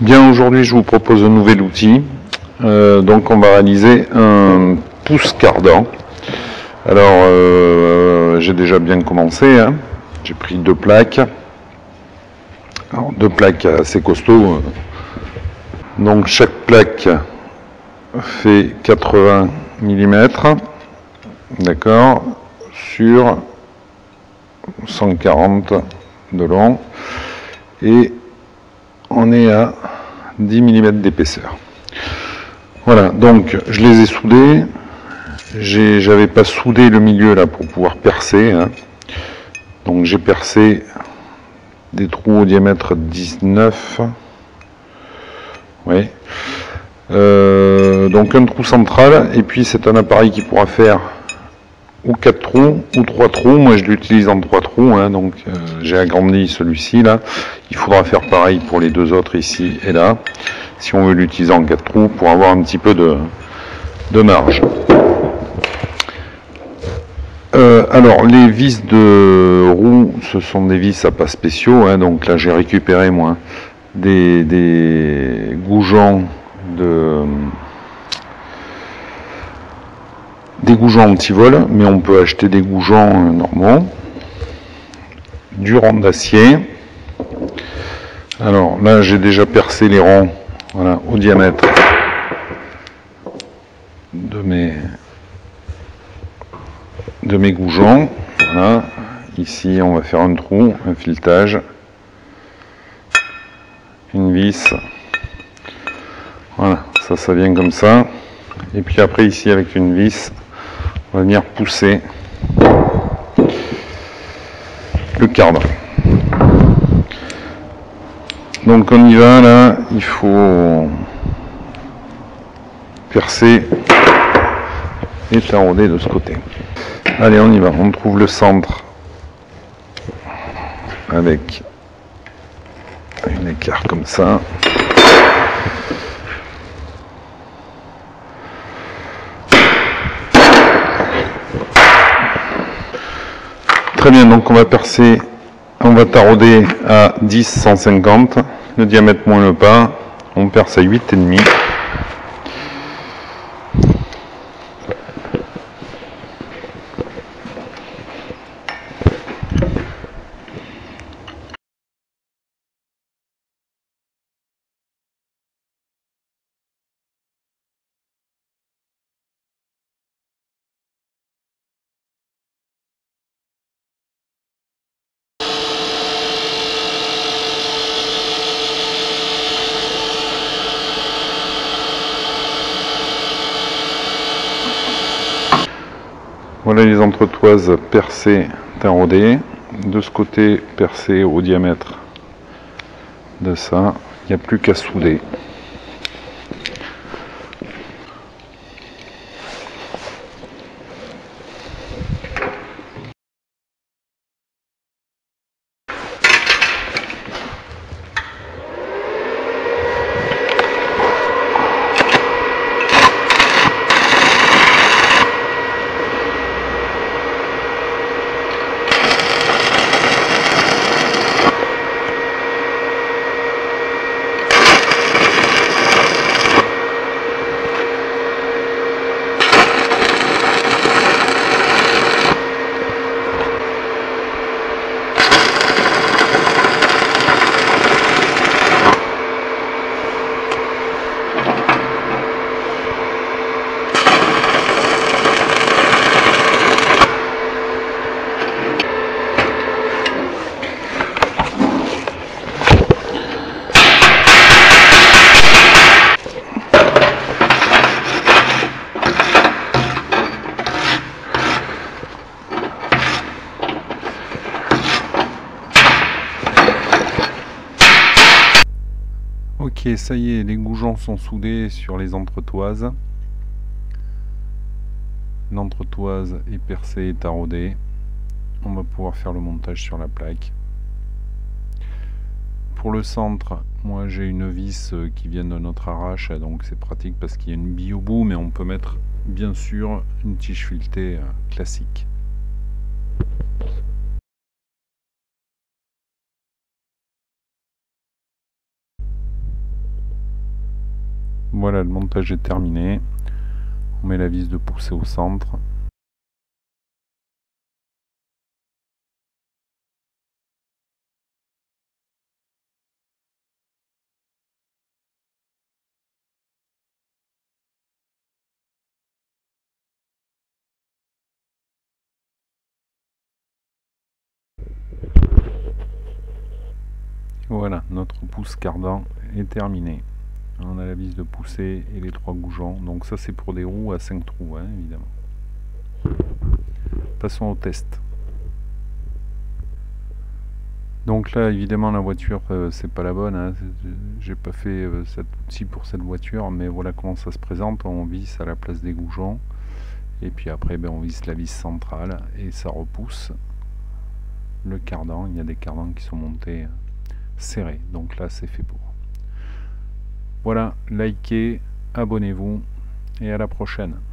Bien, aujourd'hui je vous propose un nouvel outil. Donc on va réaliser un pouce cardan. Alors j'ai déjà bien commencé, hein. J'ai pris deux plaques. Alors, deux plaques assez costauds. Donc chaque plaque fait 80 mm, d'accord, sur 140 de long, et on est à 10 mm d'épaisseur. Voilà, donc je les ai soudés. J'avais pas soudé le milieu là pour pouvoir percer, hein. Donc j'ai percé des trous au diamètre 19. Oui. Donc un trou central, et puis c'est un appareil qui pourra faire ou 4 trous ou 3 trous. Moi je l'utilise en 3 trous, hein, donc j'ai agrandi celui-ci là. Il faudra faire pareil pour les deux autres ici et là, si on veut l'utiliser en 4 trous pour avoir un petit peu de marge. Alors les vis de roue, ce sont des vis à pas spéciaux, hein, donc là j'ai récupéré moi des goujons anti-vol, mais on peut acheter des goujons normaux, du rond d'acier. Alors là j'ai déjà percé les ronds, voilà, au diamètre de mes goujons. Voilà. Ici on va faire un trou, un filetage, une vis, voilà, ça vient comme ça, et puis après ici avec une vis on va venir pousser le cardan. Donc on y va, là il faut percer et tarauder de ce côté. Allez, on y va, on trouve le centre avec un écart comme ça. Très bien, donc on va percer, on va tarauder à 10-150, le diamètre moins le pas, on perce à 8,5. Voilà les entretoises percées, taraudées. De ce côté, percées au diamètre de ça. Il n'y a plus qu'à souder. Ok, ça y est, les goujons sont soudés sur les entretoises. L'entretoise est percée et taraudée. On va pouvoir faire le montage sur la plaque. Pour le centre, moi j'ai une vis qui vient de notre arrache, donc c'est pratique parce qu'il y a une bille au bout, mais on peut mettre bien sûr une tige filetée classique. Voilà, le montage est terminé. On met la vis de poussée au centre. Voilà, notre pousse cardan est terminé. On a la vis de poussée et les 3 goujons. Donc ça c'est pour des roues à 5 trous, hein, évidemment. Passons au test. Donc là évidemment la voiture c'est pas la bonne, hein. J'ai pas fait cet outil pour cette voiture, mais voilà comment ça se présente. On visse à la place des goujons et puis après on visse la vis centrale et ça repousse le cardan. Il y a des cardans qui sont montés serrés, donc là c'est fait pour. Voilà, likez, abonnez-vous et à la prochaine.